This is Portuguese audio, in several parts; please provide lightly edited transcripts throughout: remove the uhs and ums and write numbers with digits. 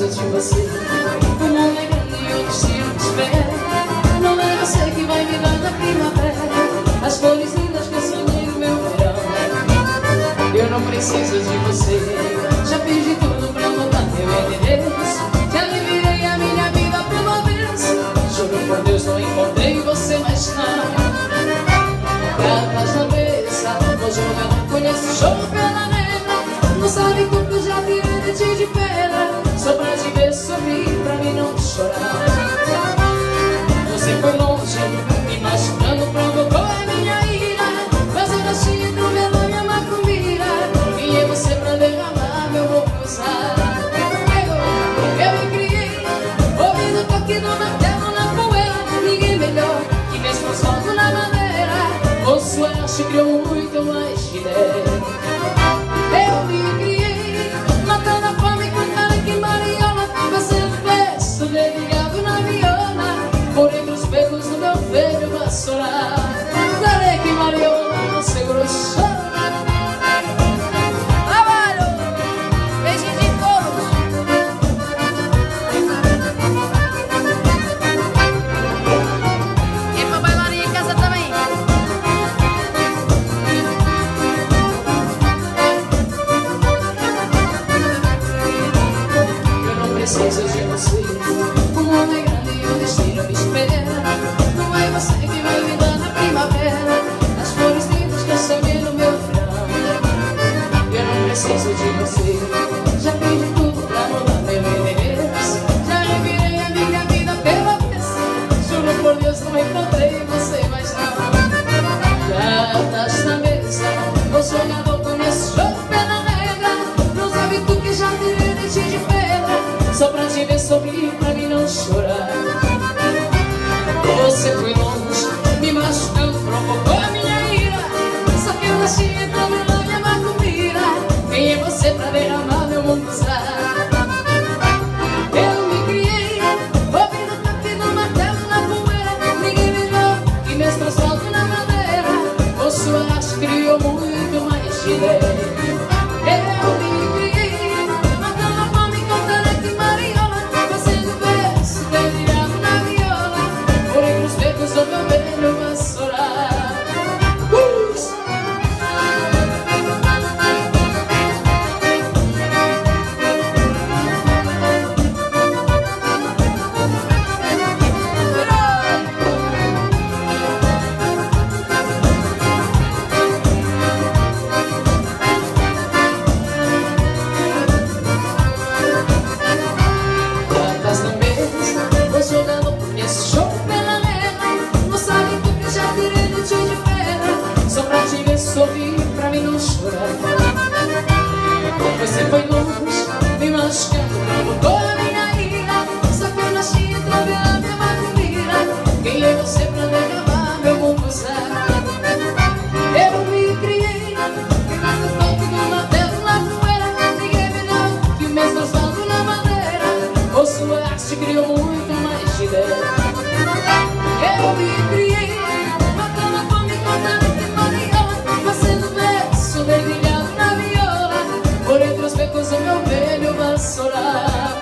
preciso de você. O mundo é grande e o destino me espera. Não é você que vai me dar na primavera as flores lindas que eu sonhei no meu verão. Eu não preciso de você. Já fiz de tudo pra mudar meu endereço. Já revirei a minha vida por uma vez. Juro por Deus, não encontrei você mais não. Cartas na mesa, vou jogar, não conheço jogo pela negra. Não sabe como eu já tirei de ti de pedra. Só pra te ver sorrir, pra mim não chorar. Você foi longe, me machucando, provocou a minha ira. Mas eu nasci entre o melão e a macumira. Quem é você pra derramar meu vou usar? Eu me criei, ouvindo o toque do martelo na poeira. Ninguém melhor que mesmo os fotos na madeira. O suerte criou muito mais de ideia. Eu me criei, matando a fome com caneca e mariola, fazendo verso dedilhado na viola, por entre os becos do meu velho vassourar. Caneca e mariola, não segurou o chão. Trabalho, beijinho de couro. E pra bailarinha em casa também. Preciso de você. O mundo é grande e o destino me espera. Não é você que vai me dar na primavera as flores lindas que eu sonhei no meu verão. Eu não preciso de você. Já fiz de tudo pra mudar meu endereço. Já revirei a minha vida pela vez. Juro por Deus, não encontrei você mais não. Cartas na mesa, o sonhador conhece jogo pela regra. Não sabe tu que já tirei de ti de pedra. Só pra te ver sorrir, pra mim não chorar. Você foi longe, me machucando, provocou a minha ira. Só que eu nasci entre a melão e a macumira. Quem é você pra derramar meu mundo usar? Eu me criei, ouvindo o toque do martelo na poeira. Ninguém melhor que mesmo asfalto na madeira. O sua arte criou muito mais de ideia. Eu me criei, matando a fome com caneca e mariola, fazendo verso dedilhado na viola, por entre os becos do meu velho vassourar. Sorrir pra mim não chorar. Você foi longe, me machucando, provocou a minha ira. Só que eu nasci entre a minha macumira. Quem é você pra derramar meu mundo usar? Eu me criei, queimando o toque do martelo na poeira. Ninguém melhor que o mesmo asfalto na madeira. O sua arte criou muito mais de ideia. Eu me criei, matando a fome com caneca e mariola, fazendo verso dedilhado na viola, por entre os becos do meu velho vassourar.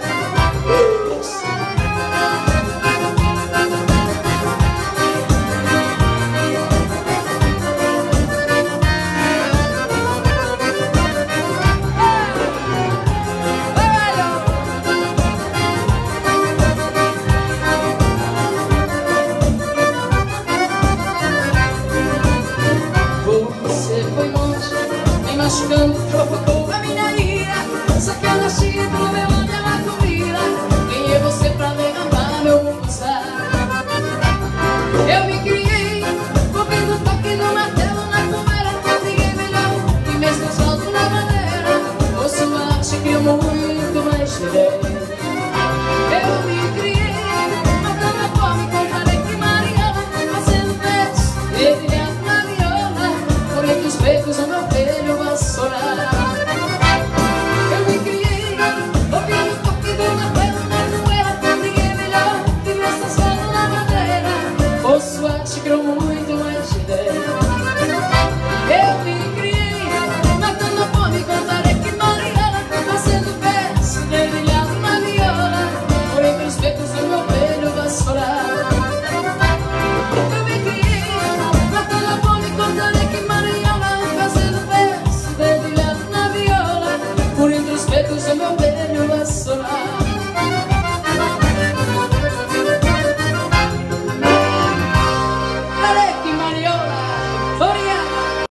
Machucando, provocou a minha ira. Só que eu nasci entre o meu olho e a macumira. Quem é você pra derramar meu mundo usar? Eu me criei, ouvindo o toque do martelo na poeira. Ninguém melhor que mesmo asfalto na madeira. O sua arte criou muito mais de ideia. Eu me criei, matando a fome com caneca e mariola, fazendo verso dedilhado na viola, por entre os becos do meu velho vassourar. Eu me criei, ouvindo o toque do martelo na poeira. Ninguém melhor que mesmo asfalto na madeira. O sua arte criou muito mais de ideia. Eu me criei, matando a fome com caneca e mariola, fazendo verso dedilhado na viola, meu bem.